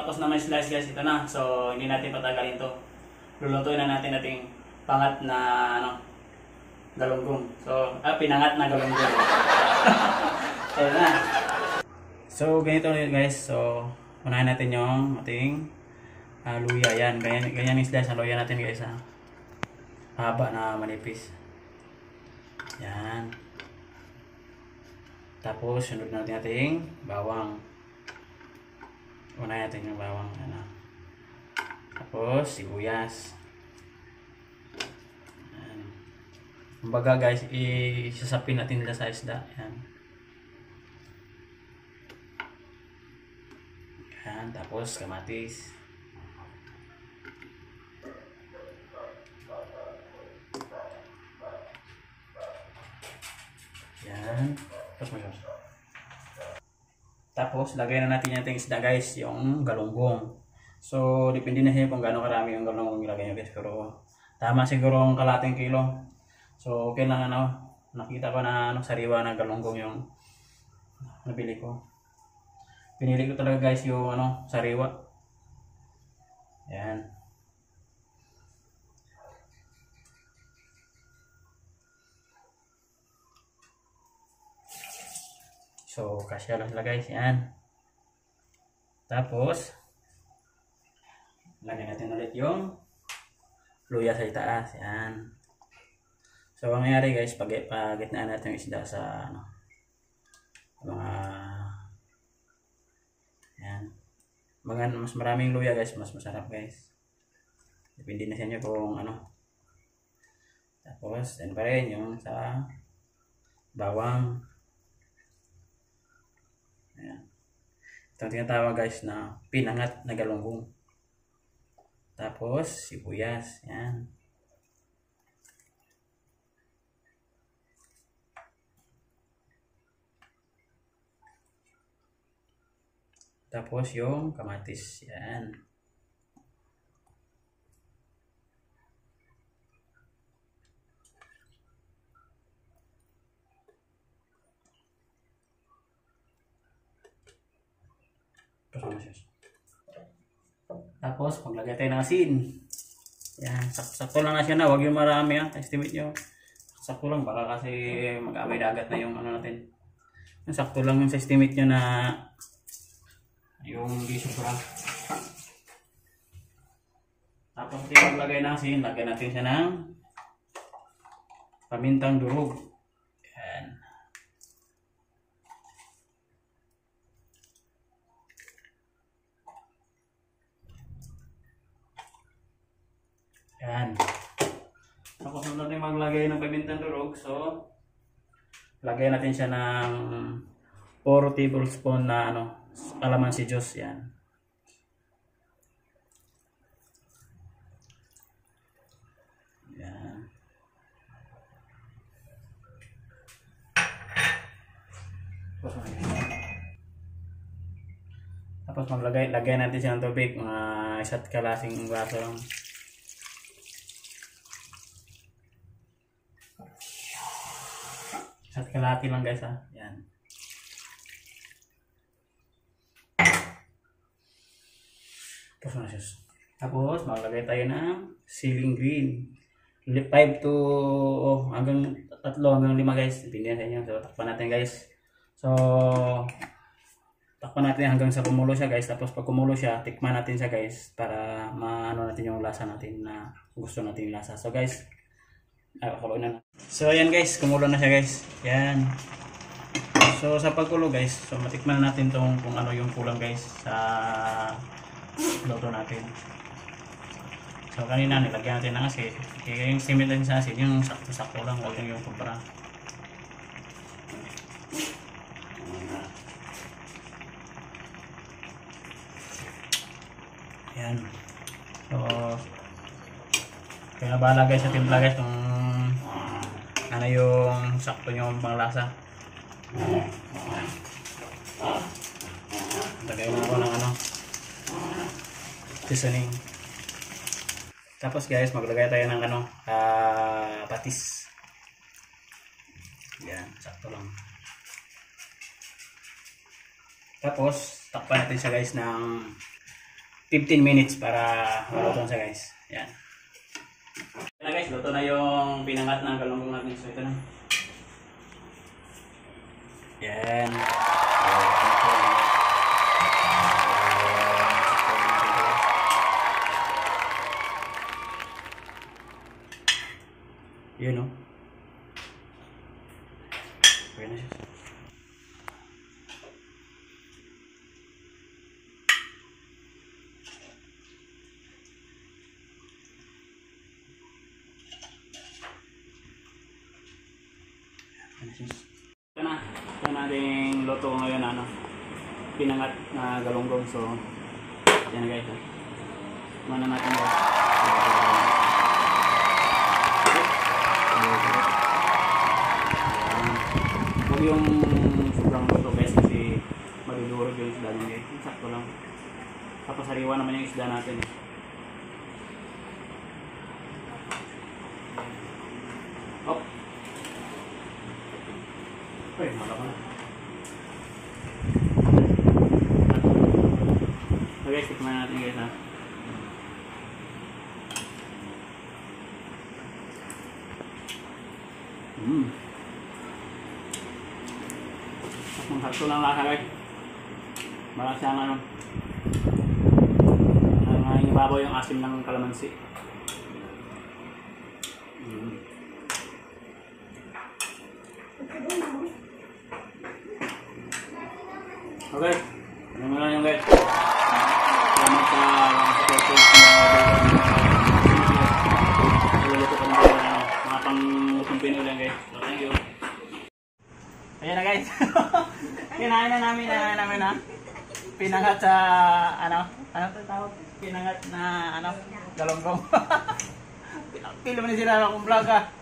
tapos na may slice guys, ito na. So hindi natin patagalin to. Lulutuin na natin ating pangat na galunggong. So pinangat na galunggong. So na. So ganito guys. So unahin natin yung ating luya. Yan, ganyan yung slice na luya natin guys ha. Haba na manipis. Yan. Tapos sunod natin ating bawang. Unahin natin yung bawang. Ano. Tapos sibuyas. Yan. Kumbaga guys, isasapin natin nila sa isda. Yan. Yan. Tapos kamatis. Yan. Tapos lagay na natin yung isda guys, yung galunggong. So depende na siya kung gaano karami yung galunggong ilagay nyo guys. Pero tama siguro ang kalating kilo. So okay lang nakita ko na sariwa na galunggong yung nabili ko. Pinili ko talaga guys yung sariwa. Yan. So, kasya lang sila guys. Yan. Tapos, lagyan natin ulit yung luya sa itaas. Yan. So, ang nangyari guys, pagitnaan natin yung isda sa mga yan. Mas maraming luya guys, mas masarap guys. Depende na sa inyo kung Tapos, yan pa rin yung sa bawang. Ayan. Ito ang tinatawag guys na pinangat na galunggong. Tapos sibuyas. Yan. Tapos yung kamatis. Yan. Tapos maglagay tayo ng asin. Yan, sakto lang na siya na, huwag yung marami estimate nyo. Sakto lang, baka kasi mag-amay dagat na yung natin. Sakto lang yung sa estimate nyo na yung di sobra. Tapos maglagay ng asin, lagyan natin siya ng pamintang durog. Yan. Yan. Tapos sunod natin maglagay ng pamintang durog. So, lagay natin siya ng 4 tablespoon na calamansi juice. Yan. Yan. Tapos lagay natin siya ng tubig, mga 1 kalasing baso lang. At kalahati lang guys Yan. Tapos maglagay tayo ng ceiling green. 5 to hanggang 3 hanggang 5 guys. Depende sa inyo. So takpan natin guys. So takpan natin hanggang sa kumulo siya guys. Tapos pag kumulo siya, tikman natin siya guys para maano natin yung lasa natin na gusto natin yung lasa. So guys, so ayan guys, kumulo na siya guys. Yan. So sa pagkulo guys, so matikman natin kung ano yung kulang guys sa luto natin. So kanina nilagyan natin ng asin. Kaya yung simit din sa asin, yung sakto-sakto lang, huwag yung kubra. Yan. So kaya bahala guys sa timpla guys kung ano yung sakto nyo panglasa. Lagay mo ko ng seasoning. Tapos guys maglagay tayo ng patis. Yan, sakto lang. Tapos takpan natin siya guys ng 15 minutes para maluto siya guys. Yan. Yan na guys, luto na yung pinangat ng galunggong natin. So ito na. Yan. Yun o. Okay na siya. Ito na. Ito na ating luto ngayon, ano, pinangat na galunggong. So, yan na guys. Mana natin guys. Huwag yung sobrang luto guys kasi madudurog yung isda nyo guys. Sakto lang. Tapos sariwa naman yung isda natin. Hop. Uy, mala ko na. So guys, tikman natin guys ha. Sakto lang lasa guys. Malang siyang ano. Ang ibabaw yung asim ng kalamansi. Okay, ano mo lang yung guys. Salamat sa support mga pang-lutong Pinoy lang guys. So thank you. Ayan na guys. Kinain na namin ha. Pinangat sa ano tawag? Pinangat na ano, galunggong. Film ni sila akong vlog ha.